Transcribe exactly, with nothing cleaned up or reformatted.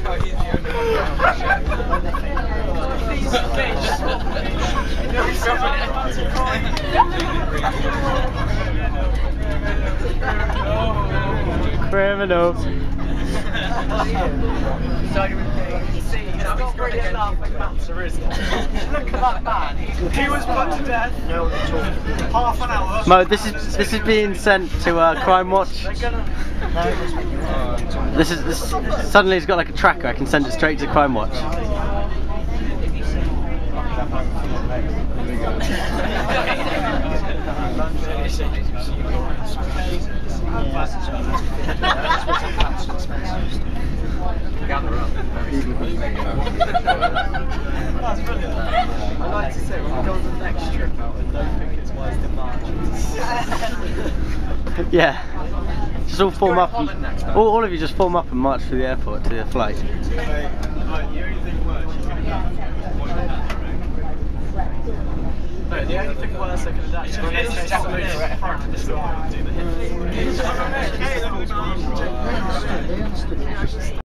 Criminal. He was put to death. Half an hour. Mo, this is this is being sent to uh, Crimewatch. This is this suddenly it's got like a tracker. I can send it straight to Crimewatch. That's brilliant. I like to say when we go on the next trip out and don't think it's wise to march. Yeah. Just all form up. And, all, all of you just form up and march to the airport to the flight. No, the only thing worse I could have done is definitely do the hip.